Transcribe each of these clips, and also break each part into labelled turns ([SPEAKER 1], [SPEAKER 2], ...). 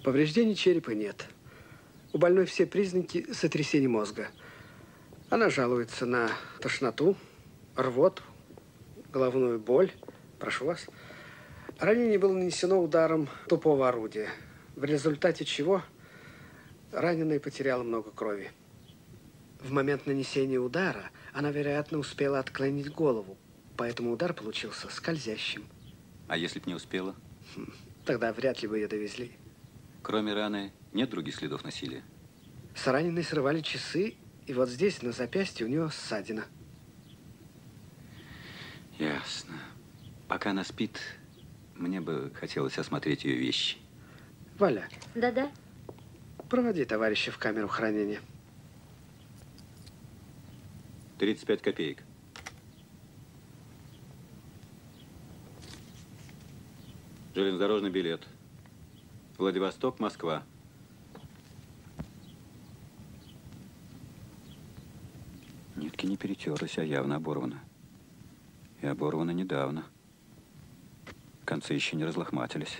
[SPEAKER 1] Повреждений черепа нет. У больной все признаки сотрясения мозга. Она жалуется на тошноту, рвоту, головную боль. Прошу вас. Ранение было нанесено ударом тупого орудия, в результате чего раненая потеряла много крови. В момент нанесения удара она, вероятно, успела отклонить голову, поэтому удар получился скользящим.
[SPEAKER 2] А если б не успела?
[SPEAKER 1] Тогда вряд ли бы ее довезли.
[SPEAKER 2] Кроме раны, нет других следов насилия?
[SPEAKER 1] С раненой срывали часы, и вот здесь, на запястье, у нее ссадина.
[SPEAKER 2] Ясно. Пока она спит, мне бы хотелось осмотреть ее вещи.
[SPEAKER 1] Валя.
[SPEAKER 3] Да-да.
[SPEAKER 1] Проводи товарища в камеру хранения.
[SPEAKER 2] 35 копеек. Железнодорожный билет. Владивосток, Москва. Нитки не перетерлись, а явно оборваны. И оборваны недавно. Концы еще не разлохматились.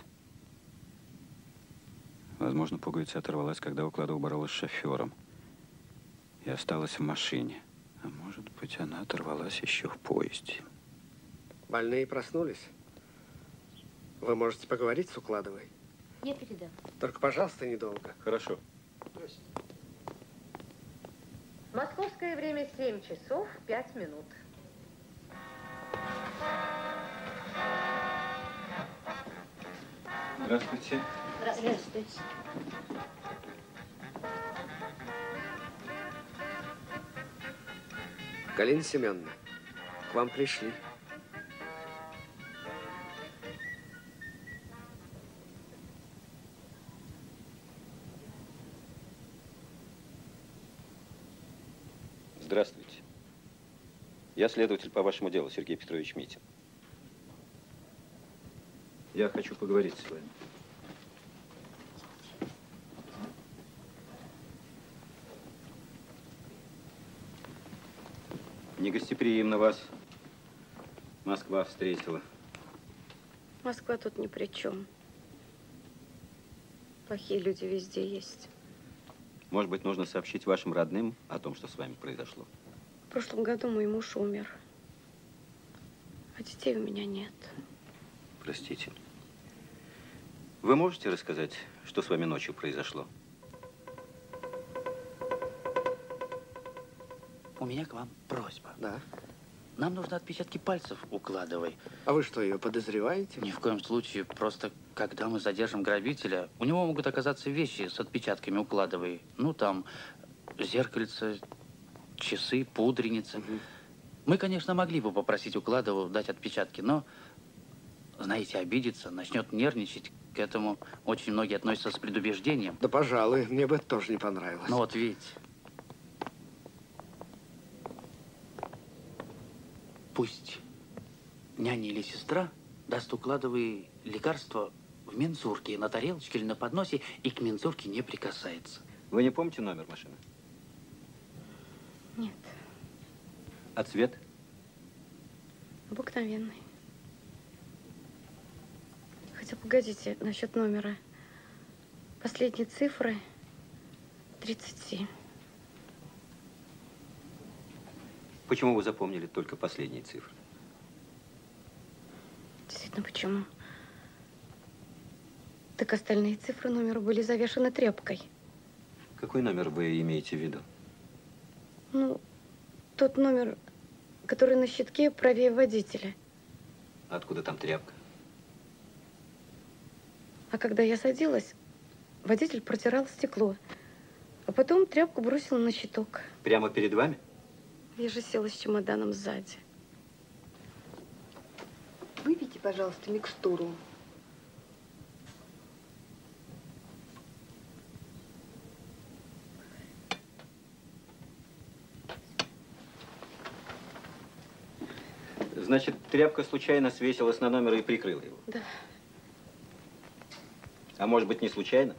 [SPEAKER 2] Возможно, пуговица оторвалась, когда укладова боролась с шофером. И осталась в машине. А может быть, она оторвалась еще в поезде.
[SPEAKER 1] Больные проснулись. Вы можете поговорить с Укладовой?
[SPEAKER 3] Я передам.
[SPEAKER 1] Только, пожалуйста, недолго.
[SPEAKER 2] Хорошо.
[SPEAKER 3] Московское время 7 часов 5 минут.
[SPEAKER 2] Здравствуйте.
[SPEAKER 3] Здравствуйте.
[SPEAKER 1] Галина Семеновна, к вам пришли.
[SPEAKER 2] Здравствуйте. Я следователь по вашему делу, Сергей Петрович Митин. Я хочу поговорить с вами. Негостеприимно вас Москва встретила.
[SPEAKER 4] Москва тут ни при чем. Плохие люди везде есть.
[SPEAKER 2] Может быть, нужно сообщить вашим родным о том, что с вами произошло?
[SPEAKER 4] В прошлом году мой муж умер. А детей у меня нет.
[SPEAKER 2] Простите. Вы можете рассказать, что с вами ночью произошло?
[SPEAKER 5] У меня к вам просьба.
[SPEAKER 1] Да.
[SPEAKER 5] Нам нужны отпечатки пальцев Укладовой.
[SPEAKER 1] А вы что, ее подозреваете?
[SPEAKER 5] Ни в коем случае. Просто, когда мы задержим грабителя, у него могут оказаться вещи с отпечатками Укладовой. Ну, там, зеркальце, часы, пудреница.
[SPEAKER 1] Угу.
[SPEAKER 5] Мы, конечно, могли бы попросить Укладову дать отпечатки, но, знаете, обидится, начнет нервничать. К этому очень многие относятся с предубеждением.
[SPEAKER 1] Да, пожалуй, мне бы это тоже не понравилось.
[SPEAKER 5] Ну, вот видите. Пусть няня или сестра даст Укладовой лекарство в мензурке, на тарелочке или на подносе, и к мензурке не прикасается.
[SPEAKER 2] Вы не помните номер машины?
[SPEAKER 4] Нет.
[SPEAKER 2] А цвет?
[SPEAKER 4] Обыкновенный. Хотя, погодите, насчет номера. Последние цифры 37.
[SPEAKER 2] Почему вы запомнили только последние цифры?
[SPEAKER 4] Действительно, почему? Так остальные цифры номера были завешаны тряпкой.
[SPEAKER 2] Какой номер вы имеете в виду?
[SPEAKER 4] Ну, тот номер, который на щитке правее водителя.
[SPEAKER 2] Откуда там тряпка?
[SPEAKER 4] А когда я садилась, водитель протирал стекло. А потом тряпку бросил на щиток.
[SPEAKER 2] Прямо перед вами?
[SPEAKER 4] Я же села с чемоданом сзади.
[SPEAKER 6] Выпейте, пожалуйста, микстуру.
[SPEAKER 2] Значит, тряпка случайно свесилась на номер и прикрыла его?
[SPEAKER 4] Да.
[SPEAKER 2] А может быть, не случайно?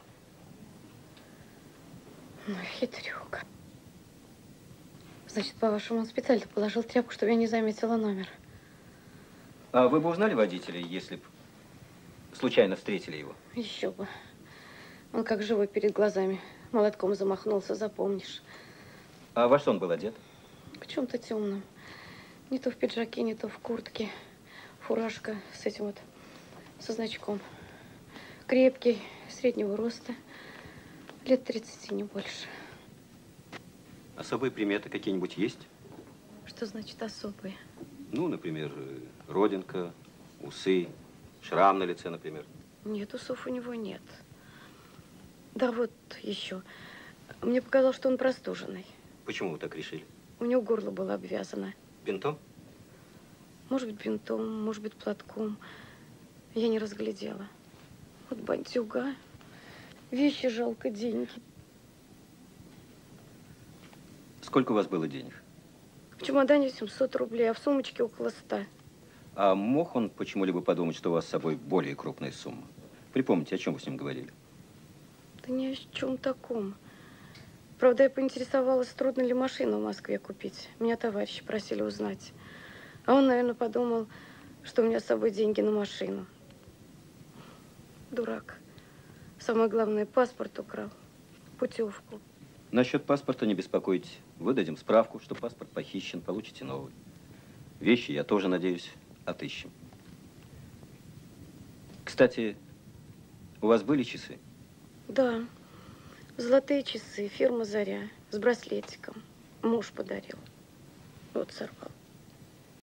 [SPEAKER 4] Ну, хитрюга. Значит, по-вашему, он специально положил тряпку, чтобы я не заметила номер.
[SPEAKER 2] А вы бы узнали водителя, если бы случайно встретили его?
[SPEAKER 4] Еще бы. Он как живой перед глазами. Молотком замахнулся, запомнишь.
[SPEAKER 7] А во что он был одет?
[SPEAKER 4] В чем-то темном. Не то в пиджаке, не то в куртке. Фуражка с этим вот, со значком. Крепкий, среднего роста. Лет 30, не больше.
[SPEAKER 7] Особые приметы какие-нибудь есть?
[SPEAKER 4] Что значит особые?
[SPEAKER 7] Ну, например, родинка, усы, шрам на лице, например.
[SPEAKER 4] Нет, усов у него нет. Да вот еще. Мне показалось, что он простуженный.
[SPEAKER 7] Почему вы так решили?
[SPEAKER 4] У него горло было обвязано.
[SPEAKER 7] Бинтом?
[SPEAKER 4] Может быть, бинтом, может быть, платком. Я не разглядела. Вот бандюга. Вещи жалко, деньги.
[SPEAKER 7] Сколько у вас было денег?
[SPEAKER 4] В чемодане 700 рублей, а в сумочке около 100.
[SPEAKER 7] А мог он почему-либо подумать, что у вас с собой более крупная сумма? Припомните, о чем вы с ним говорили?
[SPEAKER 4] Да ни о чем таком. Правда, я поинтересовалась, трудно ли машину в Москве купить. Меня товарищи просили узнать. А он, наверное, подумал, что у меня с собой деньги на машину. Дурак. Самое главное, паспорт украл. Путевку.
[SPEAKER 7] Насчет паспорта не беспокойтесь. Выдадим справку, что паспорт похищен, получите новый. Вещи, я тоже, надеюсь, отыщем. Кстати, у вас были часы?
[SPEAKER 4] Да. Золотые часы, фирма «Заря», с браслетиком. Муж подарил. Вот сорвал.